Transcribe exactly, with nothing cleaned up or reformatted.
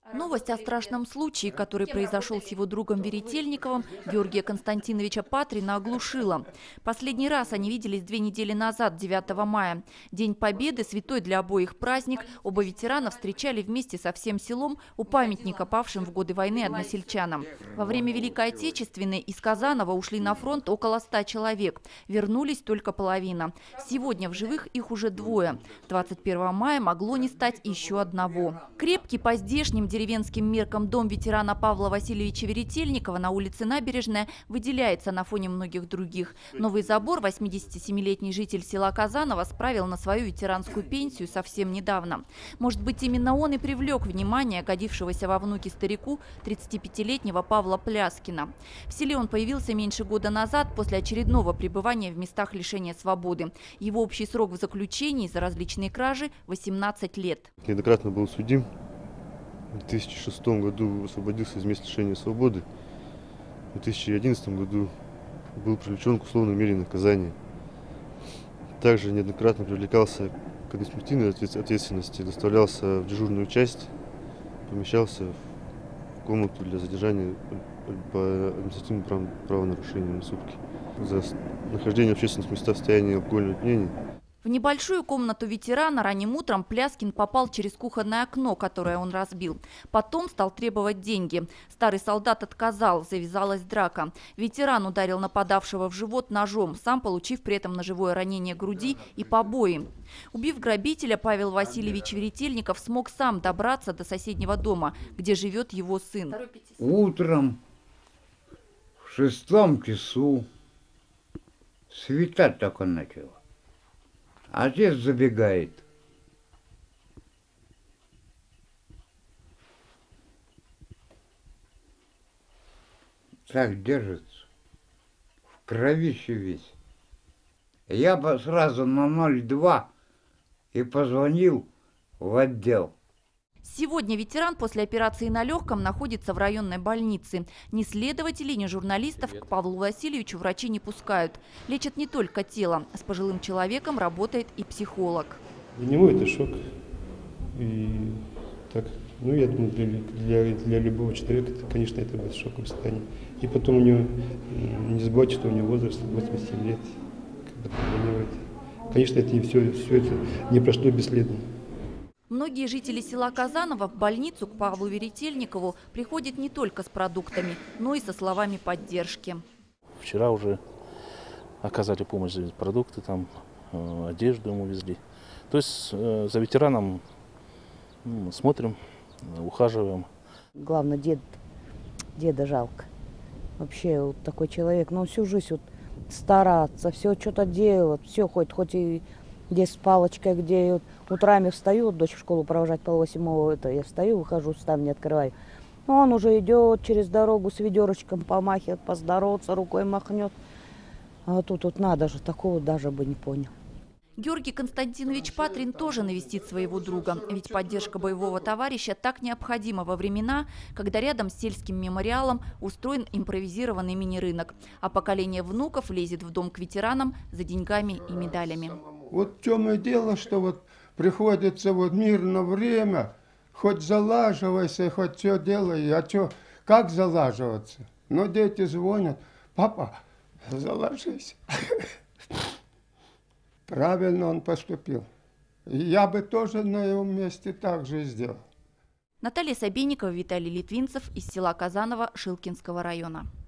Новость о страшном случае, который произошел с его другом Веретельниковым, Георгия Константиновича Патрина, оглушила. Последний раз они виделись две недели назад, девятого мая. День Победы, святой для обоих праздник, оба ветерана встречали вместе со всем селом у памятника павшим в годы войны односельчанам. Во время Великой Отечественной из Казанова ушли на фронт около ста человек. Вернулись только половина. Сегодня в живых их уже двое. двадцать первого мая могло не стать еще одного. Крепкий по здешним деревенским меркам дом ветерана Павла Васильевича Веретельникова на улице Набережная выделяется на фоне многих других. Новый забор восьмидесятисемилетний житель села Казанова справил на свою ветеранскую пенсию совсем недавно. Может быть, именно он и привлек внимание годившегося во внуки старику тридцатипятилетнего Павла Пляскина. В селе он появился меньше года назад после очередного пребывания в местах лишения свободы. Его общий срок в заключении за различные кражи – восемнадцать лет. Неоднократно был судим. В две тысячи шестом году освободился из мест лишения свободы. В две тысячи одиннадцатом году был привлечен к условно-умеренному наказанию. Также неоднократно привлекался к административной ответственности, доставлялся в дежурную часть, помещался в комнату для задержания по административному правонарушению на сутки за нахождение в общественных местах в состоянии алкогольного опьянения. В небольшую комнату ветерана ранним утром Пляскин попал через кухонное окно, которое он разбил. Потом стал требовать деньги. Старый солдат отказал, завязалась драка. Ветеран ударил нападавшего в живот ножом, сам получив при этом ножевое ранение груди и побои. Убив грабителя, Павел Васильевич Веретельников смог сам добраться до соседнего дома, где живет его сын. Утром в шестом часу светать только начало. Отец забегает. Так держится. В кровище весь. Я сразу на ноль два и позвонил в отдел. Сегодня ветеран после операции на легком находится в районной больнице. Ни следователей, ни журналистов к Павлу Васильевичу врачи не пускают. Лечат не только тело. С пожилым человеком работает и психолог. Для него это шок. И так, ну, я думаю, для, для, для любого человека, это, конечно, это будет шоковое состояние. И потом у него, не забывайте, что у него возраст восемьдесят семь лет. Конечно, это не все, все это не прошло бесследно. Многие жители села Казанова в больницу к Павлу Веретельникову приходят не только с продуктами, но и со словами поддержки. Вчера уже оказали помощь, продукты, там, одежду ему везли. То есть за ветераном смотрим, ухаживаем. Главное, дед, деда жалко. Вообще вот такой человек, но всю жизнь вот стараться, все что-то делать, все хоть, хоть и здесь с палочкой, где вот утрами встаю, вот дочь в школу провожать полвосьмого, это я встаю, выхожу, ставни открываю. Он уже идет через дорогу с ведерочком, помахивает, поздороваться, рукой махнет. А тут вот надо же, такого даже бы не понял. Георгий Константинович Патрин тоже навестит своего друга, ведь поддержка боевого товарища так необходима во времена, когда рядом с сельским мемориалом устроен импровизированный мини-рынок, а поколение внуков лезет в дом к ветеранам за деньгами и медалями. Вот в чем и дело, что вот приходится вот мирное время, хоть залаживайся, хоть все делай, а что, как залаживаться? Но дети звонят: папа, заложись. Правильно он поступил. Я бы тоже на его месте так же сделал. Наталья Собейникова, Виталий Литвинцев из села Казанова Шилкинского района.